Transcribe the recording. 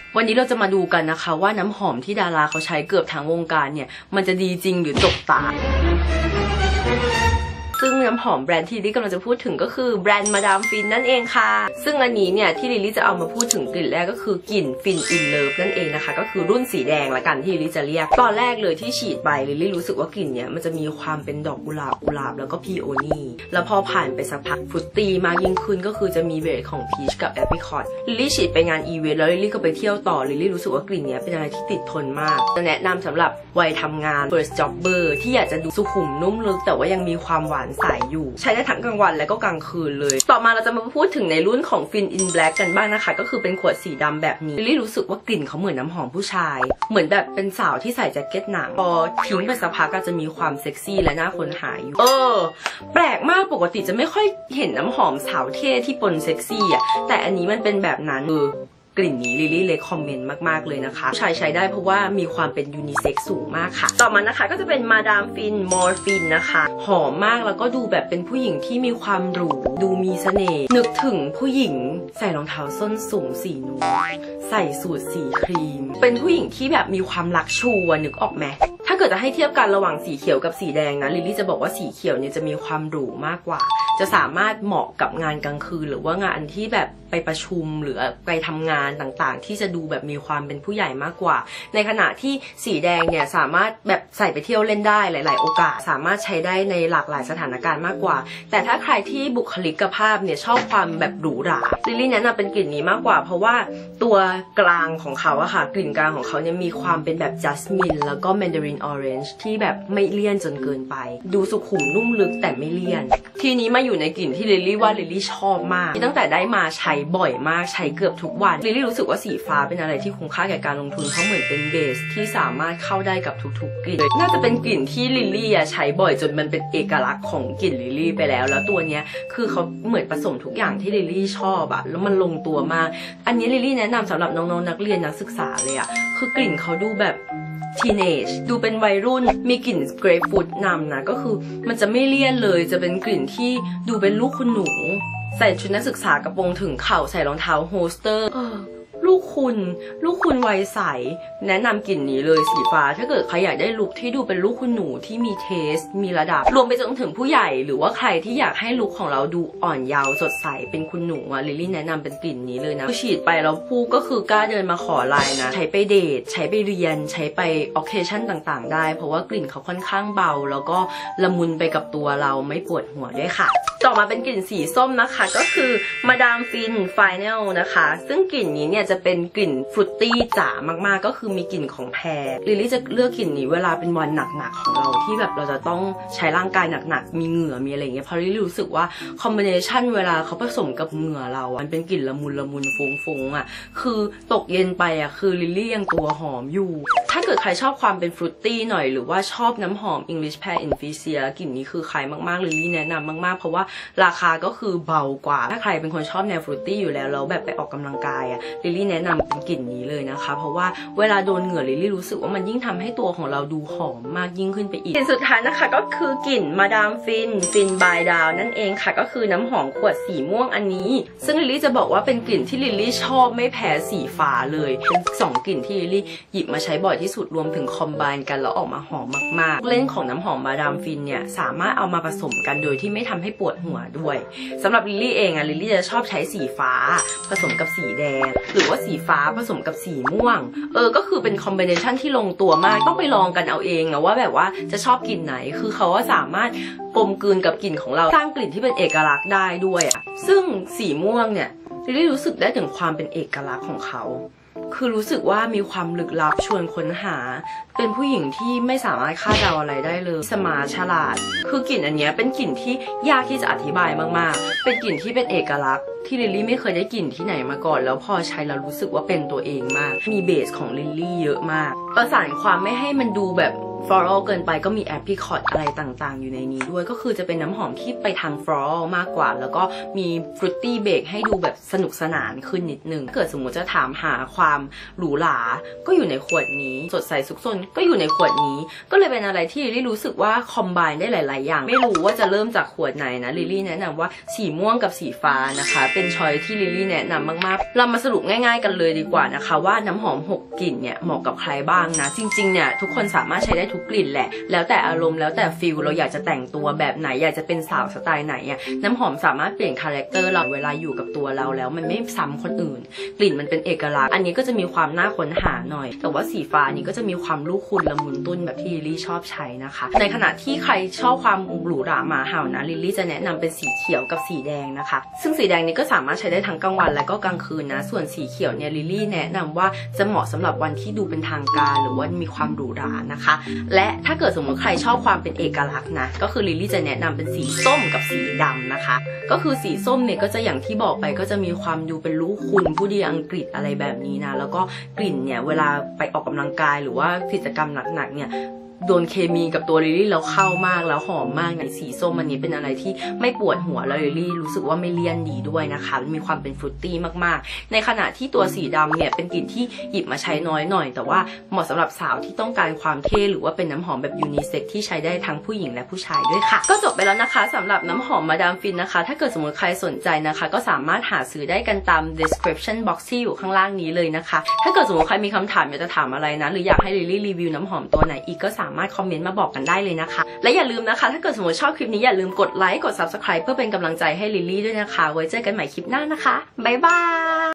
วันนี้เราจะมาดูกันนะคะว่าน้ำหอมที่ดาราเขาใช้เกือบทั้งวงการเนี่ยมันจะดีจริงหรือจกตาซึ่งน้ำหอมแบรนด์ที่ลิลลี่กำลังจะพูดถึงก็คือแบรนด์มาดามฟินนั่นเองค่ะซึ่งอันนี้เนี่ยที่ลิลลี่จะเอามาพูดถึงกลิ่นแรกก็คือกลิ่นฟินอินเลิฟนั่นเองนะคะก็คือรุ่นสีแดงละกันที่ลิลลี่จะเรียกตอนแรกเลยที่ฉีดไปลิลลี่รู้สึกว่ากลิ่นเนี่ยมันจะมีความเป็นดอกกุหลาบแล้วก็พีโอนีแล้วพอผ่านไปสักพักฟรุตตี้มากยิ่งขึ้นก็คือจะมีเบสของพีชกับแอปริคอตลิลลี่ฉีดไปงานอีเวนต์แล้วลิลลี่ก็ไปเที่ยวต่อลิลลี่รู้สึกว่ากลิ่นเนี้ยเป็นอะไรที่ติดทนมากจะแนะนำสำหรับวัยทำงาน first jobber ที่อยากจะดูสุขุมนุ่มลึกแต่ว่ายังมีความหวานใสอยู่ใช้ได้ทั้งกลางวันและก็กลางคืนเลยต่อมาเราจะมาพูดถึงในรุ่นของ Fin in Black กันบ้างนะคะก็คือเป็นขวดสีดำแบบนี้ลิลลี่รู้สึกว่ากลิ่นเขาเหมือนน้ำหอมผู้ชายเหมือนแบบเป็นสาวที่ใส่แจ็คเก็ตหนังพอทิ้งไปสักพักก็จะมีความเซ็กซี่และน่าค้นหาอยู่แปลกมากปกติจะไม่ค่อยเห็นน้ำหอมสาวเท่ที่ปนเซ็กซี่อ่ะแต่อันนี้มันเป็นแบบนั้นกลิ่นนี้ลิลลี่เลยคอมเมนต์มากๆเลยนะคะผู้ชายใช้ได้เพราะว่ามีความเป็นยูนิเซ็กซ์สูงมากค่ะต่อมานะคะก็จะเป็นมาดามฟินมอร์ฟินนะคะหอมมากแล้วก็ดูแบบเป็นผู้หญิงที่มีความหรูดูมีเสน่ห์นึกถึงผู้หญิงใส่รองเท้าส้นสูงสีนูดใส่สูทสีครีมเป็นผู้หญิงที่แบบมีความลักชูนึกออกไหมถ้าเกิดจะให้เทียบกันระหว่างสีเขียวกับสีแดงนะลิลลี่จะบอกว่าสีเขียวเนี่ยจะมีความหรูมากกว่าจะสามารถเหมาะกับงานกลางคืนหรือว่างานที่แบบไปประชุมหรือไปทำงานต่างๆที่จะดูแบบมีความเป็นผู้ใหญ่มากกว่าในขณะที่สีแดงเนี่ยสามารถแบบใส่ไปเที่ยวเล่นได้หลายๆโอกาสสามารถใช้ได้ในหลากหลายสถานการณ์มากกว่าแต่ถ้าใครที่บุคลิกภาพเนี่ยชอบความแบบหรูหราลิลลี่แนะนำเป็นกลิ่นนี้มากกว่าเพราะว่าตัวกลางของเขาอะค่ะกลิ่นกลางของเขาเนี่ยมีความเป็นแบบจัสมินแล้วก็แมนดารินออเรนจ์ที่แบบไม่เลี่ยนจนเกินไปดูสุขุมนุ่มลึกแต่ไม่เลี่ยนทีนี้มาอยู่ในกลิ่นที่ลิลลี่ว่าลิลลี่ชอบมากตั้งแต่ได้มาใช้บ่อยมากใช้เกือบทุกวันลิลลี่รู้สึกว่าสีฟ้าเป็นอะไรที่คุ้มค่าแก่การลงทุนเพราะเหมือนเป็นเบสที่สามารถเข้าได้กับทุกๆกลิ่นน่าจะเป็นกลิ่นที่ลิลลี่ใช้บ่อยจนมันเป็นเอกลักษณ์ของกลิ่นลิลลี่ไปแล้วตัวเนี้ยคือเขาเหมือนผสมทุกอย่างที่ลิลลี่ชอบแล้วมันลงตัวมากอันนี้ลิลลี่แนะนำสำหรับน้องๆนักเรียนนักศึกษาเลยคือกลิ่นเขาดูแบบทีเนจดูเป็นวัยรุ่นมีกลิ่นเกรปฟรุตนำนะก็คือมันจะไม่เลี่ยนเลยจะเป็นกลิ่นที่ดูเป็นลูกคุณหนูใส่ชุดนักศึกษากระโปรงถึงเข่าใส่รองเท้าโฮสเตอร์ลูกคุณวัยใสแนะนำกลิ่นนี้เลยสีฟ้าถ้าเกิดใครอยากได้ลุคที่ดูเป็นลูกคุณหนูที่มีเทสมีระดับรวมไปจนถึงผู้ใหญ่หรือว่าใครที่อยากให้ลุคของเราดูอ่อนเยาว์สดใสเป็นคุณหนูลิลลี่แนะนำเป็นกลิ่นนี้เลยนะฉีดไปแล้วผู้ก็คือกล้าเดินมาขอไลน์นะใช้ไปเดทใช้ไปเรียนใช้ไปออเคชั่นต่างๆได้เพราะว่ากลิ่นเขาค่อนข้างเบาแล้วก็ละมุนไปกับตัวเราไม่ปวดหัวด้วยค่ะต่อมาเป็นกลิ่นสีส้มนะคะก็คือมาดามฟินไฟแนลนะคะซึ่งกลิ่นนี้เนี่ยจะเป็นกลิ่นฟรุตตี้จ๋ามากๆก็คือมีกลิ่นของแพรลิลลี่จะเลือกกลิ่นนี้เวลาเป็นวันหนักๆของเราที่แบบเราจะต้องใช้ร่างกายหนักๆมีเหงื่อมีอะไรเงี้ยเพราะลิลลี่รู้สึกว่าคอมบิเนชันเวลาเขาผสมกับเหงื่อเรามันเป็นกลิ่นละมุนฟุ้งคือตกเย็นไปคือลิลลี่ยังตัวหอมอยู่ถ้าเกิดใครชอบความเป็นฟรุตตี้หน่อยหรือว่าชอบน้ำหอม English Pear Infusia กลิ่นนี้คือใครมากๆลิลลี่แนะนำมากๆเพราะว่าราคาก็คือเบากว่าถ้าใครเป็นคนชอบแนวฟรุตตี้อยู่แล้วแบบไปออกกำลังกายลิลลี่แนะนำเป็นกลิ่นนี้เลยนะคะเพราะว่าเวลาโดนเหงื่อลิลลี่รู้สึกว่ามันยิ่งทำให้ตัวของเราดูหอมมากยิ่งขึ้นไปอีกกลิ่นสุดท้ายนะคะก็คือกลิ่นมาดามฟินบายดาวนั่นเองค่ะก็คือน้ำหอมขวดสีม่วงอันนี้ซึ่งลิลลี่จะบอกว่าเป็นกลิ่นที่ลิลลี่ชอบไม่แพ้สีฟ้าเลยเป็น2กลิ่นที่ลิลลี่หยิบมาใช้บ่อยที่สุดรวมถึงคอมไบน์กันแล้วออกมาหอมมากๆเล่นของน้ำหอมมาดามฟินเนี่ยสามารถเอามาผสมกันโดยที่ไม่ทำให้ปวดหัวด้วยสำหรับลิลลี่เองลิลลี่จะชอบใช้สีฟ้าผสมกับสีแดงหรือว่าสีฟ้าผสมกับสีม่วงก็คือเป็นคอมบิเนชันที่ลงตัวมากต้องไปลองกันเอาเองนะว่าแบบว่าจะชอบกลิ่นไหนคือเขาสามารถกลมกลืนกับกลิ่นของเราสร้างกลิ่นที่เป็นเอกลักษณ์ได้ด้วยซึ่งสีม่วงเนี่ยลิลลี่รู้สึกได้ถึงความเป็นเอกลักษณ์ของเขาคือรู้สึกว่ามีความลึกลับชวนค้นหาเป็นผู้หญิงที่ไม่สามารถคาดเดาอะไรได้เลยสมาร์ทฉลาดคือกลิ่นอันนี้เป็นกลิ่นที่ยากที่จะอธิบายมากๆเป็นกลิ่นที่เป็นเอกลักษณ์ที่ลิลลี่ไม่เคยได้กลิ่นที่ไหนมาก่อนแล้วพอใช้แล้วรู้สึกว่าเป็นตัวเองมากมีเบสของลิลลี่เยอะมากประสานความไม่ให้มันดูแบบ floral เกินไปก็มี apricot อะไรต่างๆอยู่ในนี้ด้วยก็คือจะเป็นน้ำหอมที่ไปทาง floral มากกว่าแล้วก็มี fruity bake ให้ดูแบบสนุกสนานขึ้นนิดนึงเกิดสมมติจะถามหาความหรูหราก็อยู่ในขวดนี้สดใสซุกซนก็อยู่ในขวดนี้ก็เลยเป็นอะไรที่ลิลลี่รู้สึกว่าคอมไบน์ได้หลายๆอย่างไม่รู้ว่าจะเริ่มจากขวดไหนนะลิลลี่แนะนำว่าสีม่วงกับสีฟ้านะคะเป็นช้อยที่ลิลลี่แนะนำมากๆเรามาสรุปง่ายๆกันเลยดีกว่านะคะว่าน้ำหอม6กลิ่นเนี่ยเหมาะกับใครบ้างนะจริงๆเนี่ยทุกคนสามารถใช้ได้ทุกกลิ่นแหละแล้วแต่อารมณ์แล้วแต่ฟิลเราอยากจะแต่งตัวแบบไหนอยากจะเป็นสาวสไตล์ไหนเนี่ยน้ำหอมสามารถเปลี่ยนคาแรคเตอร์เราเวลาอยู่กับตัวเราแล้วมันไม่ซ้ำคนอื่นกลิ่นมันเป็นเอกลักษณ์อันนี้ก็จะมีความน่าค้นหาหน่อยแต่ว่าสีฟ้านี้ก็จะมีความลูกคุณละมุนตุ้นแบบที่ลิลลี่ชอบใช้นะคะในขณะที่ใครชอบความหรูหราหมาเห่านะลิลลี่จะแนะนำเป็นสีเขียวกับสีแดงนะคะซึ่งสีแดงนี้ก็สามารถใช้ได้ทั้งกลางวันและก็กลางคืนนะส่วนสีเขียวเนี่ยลิลลี่แนะนำว่าจะเหมาะสำหรับวันที่ดูเป็นทางการหรือว่ามีความหรูหรานะคะและถ้าเกิดสมมติใครชอบความเป็นเอกลักษณ์นะก็คือลิลลี่จะแนะนำเป็นสีส้มกับสีดำนะคะก็คือสีส้มเนี่ยก็จะอย่างที่บอกไปก็จะมีความดูเป็นลูกคุณผู้ดีอังกฤษอะไรแบบนี้นะแล้วก็กลิ่นเนี่ยเวลาไปออกกำลังกายหรือว่ากิจกรรมหนักๆเนี่ยโดนเคมีกับตัวลิลลี่แล้วเข้ามากแล้วหอมมากในสีส้มอันนี้เป็นอะไรที่ไม่ปวดหัวแล้วลิลลี่รู้สึกว่าไม่เลี่ยนดีด้วยนะคะมีความเป็นฟรุตตี้มากๆในขณะที่ตัวสีดำเนี่ยเป็นกลิ่นที่หยิบมาใช้น้อยหน่อยแต่ว่าเหมาะสำหรับสาวที่ต้องการความเท่หรือว่าเป็นน้ำหอมแบบยูนิเซ็กที่ใช้ได้ทั้งผู้หญิงและผู้ชายด้วยค่ะก็จบไปแล้วนะคะสำหรับน้ำหอมมาดามฟินนะคะถ้าเกิดสมมติใครสนใจนะคะก็สามารถหาซื้อได้กันตาม description box ที่อยู่ข้างล่างนี้เลยนะคะถ้าเกิดสมมติใครมีคำถามอยากจะถามอะไรนะหรืออยากให้ลิลลี่รีวิวน้ำหอมตัวไหนอีกก็สามารถคอมเมนต์มาบอกกันได้เลยนะคะและอย่าลืมนะคะถ้าเกิดสมมติชอบคลิปนี้อย่าลืมกดไลค์กด subscribe เพื่อเป็นกำลังใจให้ลิลลี่ด้วยนะคะไว้เจอกันใหม่คลิปหน้านะคะบ๊ายบาย